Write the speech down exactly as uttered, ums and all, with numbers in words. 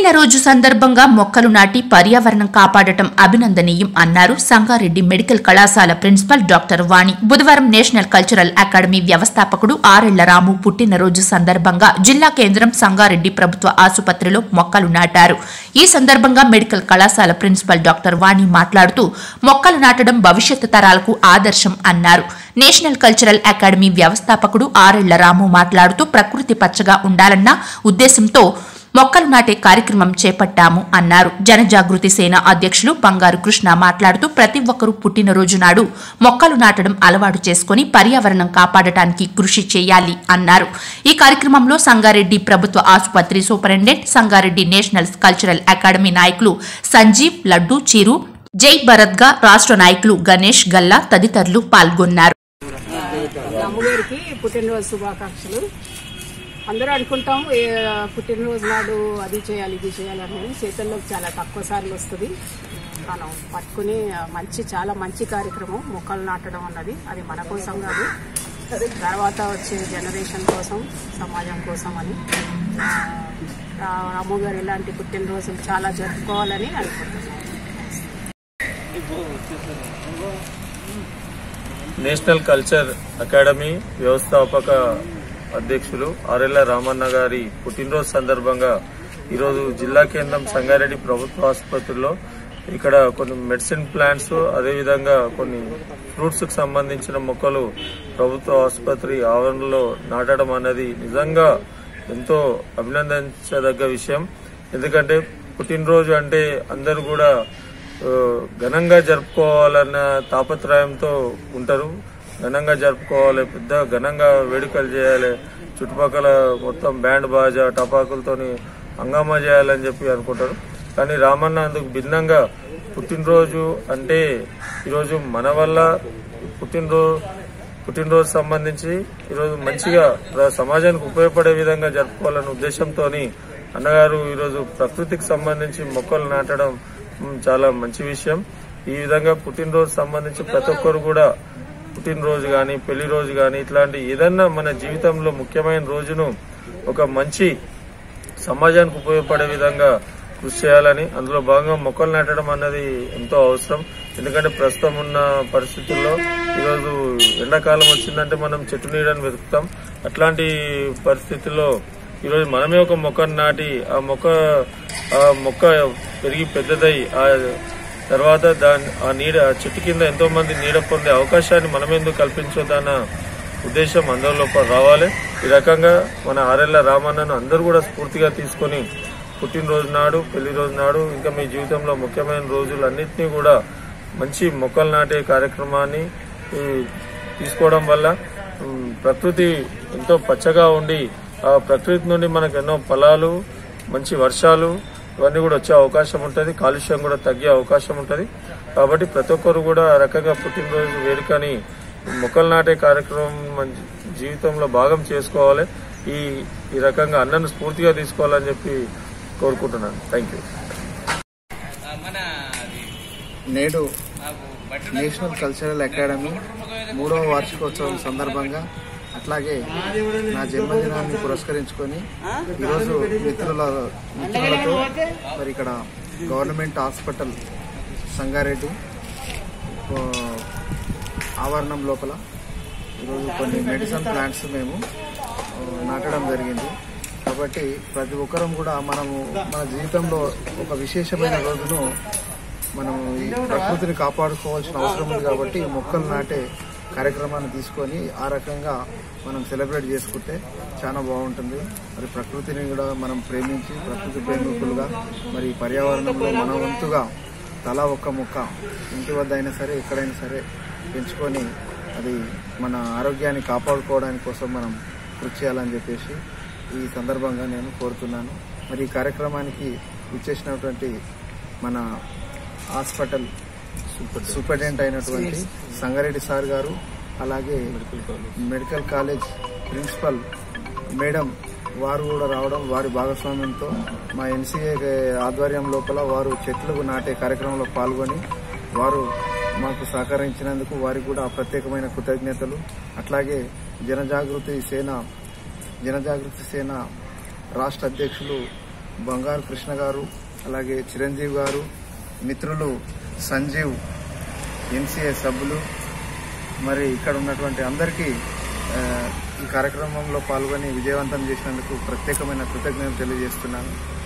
పుట్టినరోజు సందర్భంగా మొక్కలు నాటి పర్యావరణం కాపాడటం అభినందనీయం అన్నారు సంగారెడ్డి మెడికల్ కళాశాల ప్రిన్సిపల్ డాక్టర్ వాణి. బుధవారం నేషనల్ కల్చరల్ అకాడమీ వ్యవస్థాపకుడు ఆరెళ్ల రాము పుట్టినరోజు సందర్భంగా జిల్లా కేంద్రం సంగారెడ్డి ప్రభుత్వ ఆసుపత్రిలో మొక్కలు నాటారు. ఈ సందర్భంగా మెడికల్ కళాశాల ప్రిన్సిపల్ డాక్టర్ వాణి మాట్లాడుతూ మొక్కలు నాటడం భవిష్యత్తు తరాలకు ఆదర్శం అన్నారు. నేషనల్ కల్చరల్ అకాడమీ వ్యవస్థాపకుడు ఆరెళ్ల రాము మాట్లాడుతూ ప్రకృతి పచ్చగా ఉండాలన్న ఉద్దేశంతో మొక్కలు నాటే కార్యక్రమం చేపట్టాము అన్నారు. జనజాగృతి సేన అధ్యక్షులు బంగారు కృష్ణ మాట్లాడుతూ ప్రతి ఒక్కరూ పుట్టినరోజు నాడు మొక్కలు నాటడం అలవాటు చేసుకుని పర్యావరణం కాపాడటానికి కృషి చేయాలి అన్నారు. ఈ కార్యక్రమంలో సంగారెడ్డి ప్రభుత్వ ఆసుపత్రి superintendent, Sangareddy national cultural academy నాయకులు సంజీవ్, లడ్డు, చీరు, జై భరత్గా రాష్ట్ర నాయకులు గణేష్, గల్లా తదితరులు పాల్గొన్నారు. అందరూ అనుకుంటాం పుట్టినరోజు నాడు అది చేయాలి ఇది చేయాలని, చేతుల్లోకి చాలా తక్కువ సార్లు వస్తుంది. మనం పట్టుకుని మంచి చాలా మంచి కార్యక్రమం మొక్కలు నాటడం అన్నది. అది మన కోసం కాదు, తర్వాత వచ్చే జనరేషన్ కోసం, సమాజం కోసం అని రాము గారు ఇలాంటి పుట్టినరోజులు చాలా జరుపుకోవాలని అనుకుంటున్నాం. నేషనల్ కల్చర్ అకాడమీ వ్యవస్థాపక అధ్యక్షులు ఆరెళ్ల రామన్న గారి పుట్టినరోజు సందర్భంగా ఈరోజు జిల్లా కేంద్రం సంగారెడ్డి ప్రభుత్వ ఆసుపత్రిలో ఇక్కడ కొన్ని మెడిసిన్ ప్లాంట్స్, అదేవిధంగా కొన్ని ఫ్రూట్స్ కు సంబంధించిన మొక్కలు ప్రభుత్వ ఆసుపత్రి ఆవరణలో నాటడం అనేది నిజంగా ఎంతో అభినందించదగ్గ విషయం. ఎందుకంటే పుట్టినరోజు అంటే అందరూ కూడా ఘనంగా జరుపుకోవాలన్న తాపత్రయంతో ఉంటారు. ఘనంగా జరుపుకోవాలి, పెద్ద ఘనంగా వేడుకలు చేయాలి, చుట్టుపక్కల మొత్తం బ్యాండ్ బాజా టపాకులతోని హంగామా చేయాలని చెప్పి అనుకుంటారు. కానీ రామన్న అందుకు భిన్నంగా పుట్టినరోజు అంటే ఈరోజు మన వల్ల పుట్టినరోజు పుట్టినరోజు సంబంధించి ఈరోజు మంచిగా సమాజానికి ఉపయోగపడే విధంగా జరుపుకోవాలనే ఉద్దేశంతో అన్నగారు ఈరోజు ప్రకృతికి సంబంధించి మొక్కలు నాటడం చాలా మంచి విషయం. ఈ విధంగా పుట్టినరోజు సంబంధించి ప్రతి ఒక్కరు కూడా పుట్టినరోజు కానీ, పెళ్లి రోజు కానీ, ఇట్లాంటి ఏదన్నా మన జీవితంలో ముఖ్యమైన రోజును ఒక మంచి సమాజానికి ఉపయోగపడే విధంగా కృషి చేయాలని, అందులో భాగంగా మొక్కలు నాటడం అన్నది ఎంతో అవసరం. ఎందుకంటే ప్రస్తుతం ఉన్న పరిస్థితుల్లో ఈరోజు ఎండాకాలం వచ్చిందంటే మనం చెట్టు నీడని వెతుకుతాం. అట్లాంటి పరిస్థితుల్లో ఈరోజు మనమే ఒక మొక్కను నాటి ఆ మొక్క ఆ మొక్క పెరిగి పెద్దదై ఆ తర్వాత దాని ఆ నీడ చెట్టు కింద ఎంతో మంది నీడ పొందే అవకాశాన్ని మనమెందుకు కల్పించొద్దన్న ఉద్దేశం అందరి లోపల రావాలి. ఈ రకంగా మన ఆరెళ్ల రామన్నను అందరూ కూడా స్ఫూర్తిగా తీసుకుని పుట్టినరోజు నాడు, పెళ్లి రోజు నాడు, ఇంకా మీ జీవితంలో ముఖ్యమైన రోజులన్నింటినీ కూడా మంచి మొక్కలు నాటే కార్యక్రమాన్ని తీసుకోవడం వల్ల ప్రకృతి ఎంతో పచ్చగా ఉండి ఆ ప్రకృతి నుండి మనకు ఎన్నో ఫలాలు, మంచి వర్షాలు ఇవన్నీ కూడా వచ్చే అవకాశం ఉంటుంది. కాలుష్యం కూడా తగ్గే అవకాశం ఉంటుంది. కాబట్టి ప్రతి ఒక్కరు కూడా ఆ రకంగా పుట్టినరోజు వేడుకని మొక్కలు నాటే కార్యక్రమం మన జీవితంలో భాగం చేసుకోవాలి. ఈ ఈ రకంగా అన్నను స్ఫూర్తిగా తీసుకోవాలని చెప్పి కోరుకుంటున్నాను. Thank you. నేడు నేషనల్ కల్చరల్ అకాడమీ మూడవ వార్షికోత్సవం సందర్భంగా అట్లాగే నా జన్మదినాన్ని పురస్కరించుకొని ఈరోజు మిత్రుల మిత్రులతో మరి ఇక్కడ గవర్నమెంట్ హాస్పిటల్ సంగారెడ్డి ఆవరణం లోపల ఈరోజు కొన్ని మెడిసిన్ ప్లాంట్స్ మేము నాటడం జరిగింది. కాబట్టి ప్రతి ఒక్కరం కూడా మనము మన జీవితంలో ఒక విశేషమైన రోజును మనం ఈ ప్రకృతిని కాపాడుకోవాల్సిన అవసరం ఉంది. కాబట్టి మొక్కలు నాటే కార్యక్రమాన్ని తీసుకొని ఆ రకంగా మనం సెలబ్రేట్ చేసుకుంటే చాలా బాగుంటుంది. మరి ప్రకృతిని కూడా మనం ప్రేమించి ప్రకృతి ప్రేమికులుగా మరి పర్యావరణంలో మన వంతుగా తలా ఒక్క మొక్క ఇంటి వద్ద అయినా సరే ఎక్కడైనా సరే పెంచుకొని అది మన ఆరోగ్యాన్ని కాపాడుకోవడానికి కోసం మనం కృషి చేయాలని చెప్పేసి ఈ సందర్భంగా నేను కోరుతున్నాను. మరి ఈ కార్యక్రమానికి ఇచ్చేసినటువంటి మన హాస్పిటల్ సూపరింటెండెంట్ అయినటువంటి సంగారెడ్డి సార్ గారు, అలాగే మెడికల్ కాలేజ్ ప్రిన్సిపల్ మేడం వారు కూడా రావడం, వారి భాగస్వామ్యంతో మా ఎన్సీఏ ఆధ్వర్యం లోపల వారు చెట్లు నాటే కార్యక్రమంలో పాల్గొని వారు మాకు సహకరించినందుకు వారికి కూడా ప్రత్యేకమైన కృతజ్ఞతలు. అట్లాగే జనజాగృతి సేన జనజాగృతి సేన రాష్ట్ర అధ్యక్షులు బంగారు కృష్ణ గారు, అలాగే చిరంజీవి గారు, మిత్రులు సంజీవ్, ఎన్సీఏ సభ్యులు, మరి ఇక్కడ ఉన్నటువంటి అందరికీ ఈ కార్యక్రమంలో పాల్గొని విజయవంతం చేసినందుకు ప్రత్యేకమైన కృతజ్ఞతలు తెలియజేస్తున్నాను.